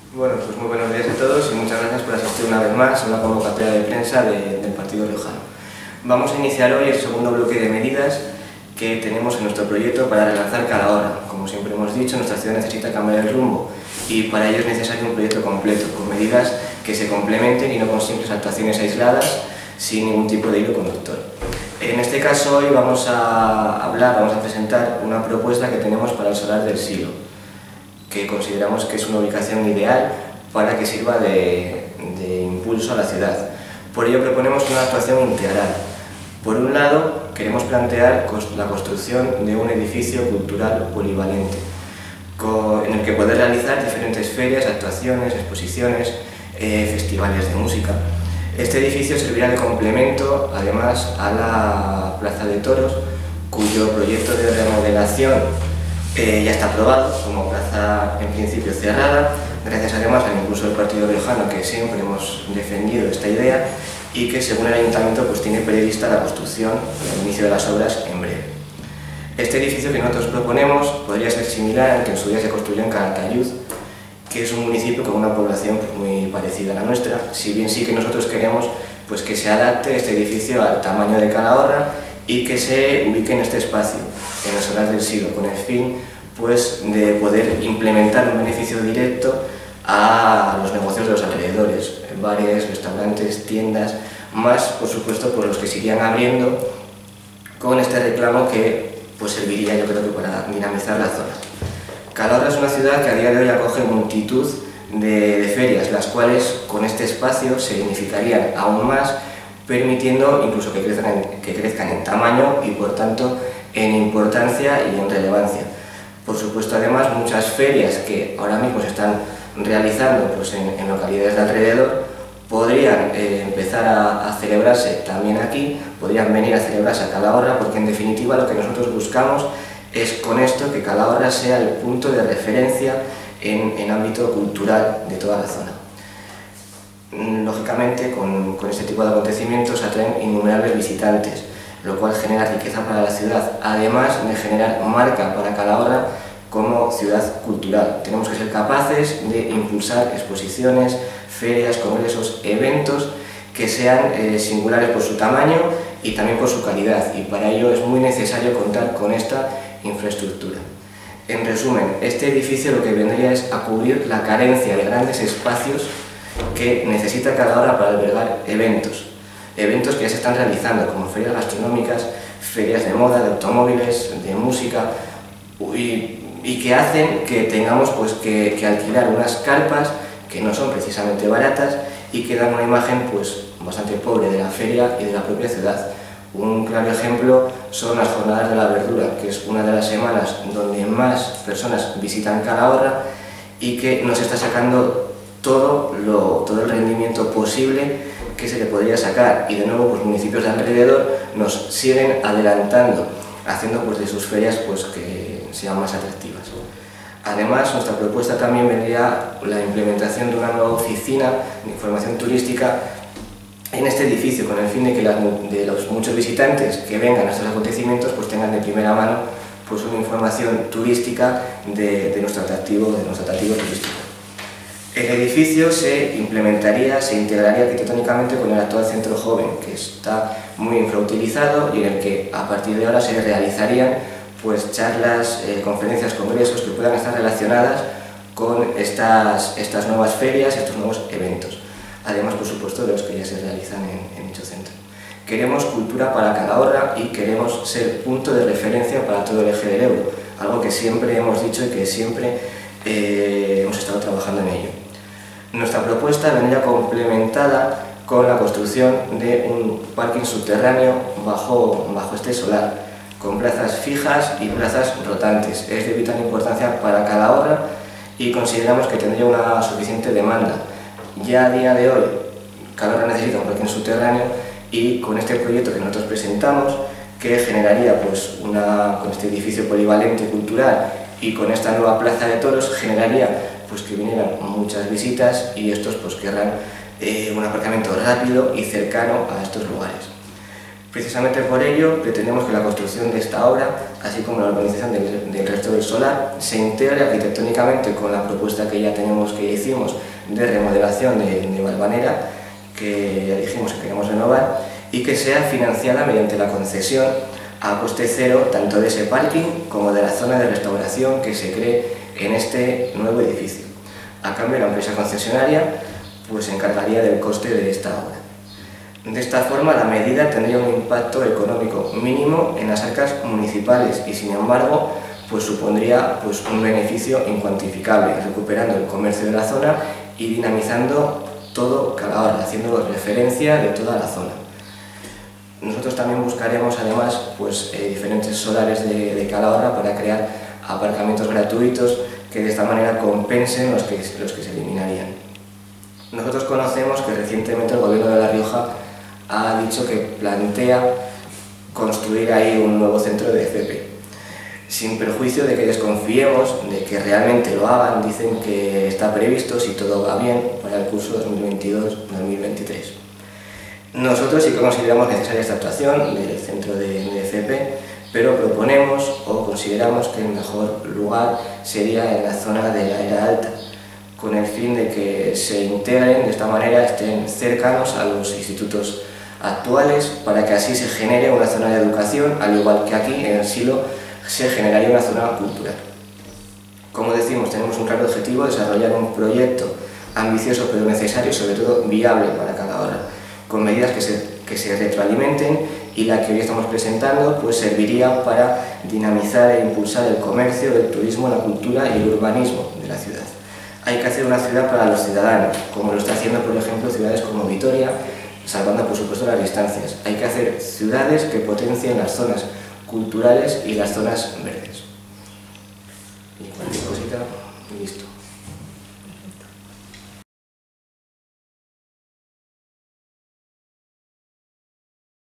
Bueno, pues muy buenos días a todos y muchas gracias por asistir una vez más a una convocatoria de prensa del Partido Riojano. Vamos a iniciar hoy el segundo bloque de medidas que tenemos en nuestro proyecto para relanzar Calahorra. Como siempre hemos dicho, nuestra ciudad necesita cambiar el rumbo y para ello es necesario un proyecto completo, con medidas que se complementen y no con simples actuaciones aisladas sin ningún tipo de hilo conductor. En este caso hoy vamos a presentar una propuesta que tenemos para el Solar del Silo, que consideramos que es una ubicación ideal para que sirva de impulso a la ciudad. Por ello proponemos una actuación integral. Por un lado, queremos plantear la construcción de un edificio cultural polivalente, en el que poder realizar diferentes ferias, actuaciones, exposiciones, festivales de música. Este edificio servirá de complemento, además, a la Plaza de Toros, cuyo proyecto de remodelación ya está aprobado como plaza en principio cerrada, gracias además al impulso del Partido Riojano, que siempre hemos defendido esta idea y que según el Ayuntamiento pues tiene prevista la construcción y el inicio de las obras en breve. Este edificio que nosotros proponemos podría ser similar al que en su día se construyó en Calatayud, que es un municipio con una población pues, muy parecida a la nuestra, si bien sí que nosotros queremos pues, que se adapte este edificio al tamaño de Calahorra y que se ubique en este espacio, en el Solar del Silo, con el fin pues, de poder implementar un beneficio directo a los negocios de los alrededores, bares, restaurantes, tiendas, más por supuesto por los que se irían abriendo con este reclamo que pues, serviría yo creo que para dinamizar la zona. Calahorra es una ciudad que a día de hoy acoge multitud de ferias, las cuales con este espacio se dignificarían aún más, permitiendo incluso que crezcan en tamaño y por tanto en importancia y en relevancia. Por supuesto, además, muchas ferias que ahora mismo se están realizando pues, en localidades de alrededor podrían empezar a celebrarse también aquí, podrían venir a celebrarse a Calahorra, porque en definitiva lo que nosotros buscamos es con esto que Calahorra sea el punto de referencia en ámbito cultural de toda la zona. Lógicamente, con este tipo de acontecimientos atraen innumerables visitantes, lo cual genera riqueza para la ciudad, además de generar marca para Calahorra como ciudad cultural. Tenemos que ser capaces de impulsar exposiciones, ferias, congresos, eventos que sean singulares por su tamaño y también por su calidad, y para ello es muy necesario contar con esta infraestructura. En resumen, este edificio lo que vendría es a cubrir la carencia de grandes espacios que necesita Calahorra para albergar eventos que ya se están realizando, como ferias gastronómicas, ferias de moda, de automóviles, de música, y que hacen que tengamos pues, que alquilar unas carpas que no son precisamente baratas y que dan una imagen pues, bastante pobre de la feria y de la propia ciudad. Un claro ejemplo son las jornadas de la verdura, que es una de las semanas donde más personas visitan Calahorra y que nos está sacando todo el rendimiento posible que se le podría sacar, y de nuevo pues, municipios de alrededor nos siguen adelantando, haciendo pues, de sus ferias pues, que sean más atractivas. Además, nuestra propuesta también vendría la implementación de una nueva oficina de información turística en este edificio, con el fin de que de los muchos visitantes que vengan a estos acontecimientos pues, tengan de primera mano pues, una información turística de nuestro atractivo turístico. El edificio se integraría arquitectónicamente con el actual centro joven, que está muy infrautilizado y en el que a partir de ahora se realizarían pues, charlas, conferencias, congresos que puedan estar relacionadas con estas nuevas ferias, estos nuevos eventos. Además, por supuesto, de los que ya se realizan en dicho centro. Queremos cultura para Calahorra y queremos ser punto de referencia para todo el eje del Ebro, algo que siempre hemos dicho y que siempre hemos estado trabajando en ello. Nuestra propuesta vendría complementada con la construcción de un parking subterráneo bajo este solar, con plazas fijas y plazas rotantes. Es de vital importancia para Calahorra y consideramos que tendría una suficiente demanda. Ya a día de hoy, Calahorra necesita un parking subterráneo y con este proyecto que nosotros presentamos, que generaría pues, con este edificio polivalente cultural y con esta nueva plaza de toros, generaría pues, que vinieran muchas visitas y estos pues, querrán un aparcamiento rápido y cercano a estos lugares. Precisamente por ello pretendemos que la construcción de esta obra, así como la urbanización del resto del solar, se integre arquitectónicamente con la propuesta que ya hicimos de remodelación de Valvanera, que ya dijimos que queremos renovar, y que sea financiada mediante la concesión a coste cero tanto de ese parking como de la zona de restauración que se cree en este nuevo edificio. A cambio, la empresa concesionaria pues se encargaría del coste de esta obra. De esta forma, la medida tendría un impacto económico mínimo en las arcas municipales y, sin embargo, pues supondría pues un beneficio incuantificable, recuperando el comercio de la zona y dinamizando todo Calahorra, haciendo referencia de toda la zona. Nosotros también buscaremos, además, pues, diferentes solares de Calahorra para crear aparcamientos gratuitos que de esta manera compensen los que se eliminarían. Nosotros conocemos que recientemente el Gobierno de La Rioja ha dicho que plantea construir ahí un nuevo centro de FP. Sin perjuicio de que desconfiemos de que realmente lo hagan, dicen que está previsto, si todo va bien, para el curso 2022-2023. Nosotros sí que consideramos necesaria esta actuación del centro de FP, pero proponemos o consideramos que el mejor lugar sería en la zona de la Era Alta, con el fin de que se integren, de esta manera estén cercanos a los institutos actuales, para que así se genere una zona de educación, al igual que aquí en el Silo se generaría una zona cultural. Como decimos, tenemos un claro objetivo: desarrollar un proyecto ambicioso pero necesario y sobre todo viable para Calahorra, con medidas que se retroalimenten, y la que hoy estamos presentando pues serviría para dinamizar e impulsar el comercio, el turismo, la cultura y el urbanismo de la ciudad. Hay que hacer una ciudad para los ciudadanos, como lo está haciendo, por ejemplo, ciudades como Vitoria, salvando por supuesto las distancias. Hay que hacer ciudades que potencien las zonas culturales y las zonas verdes.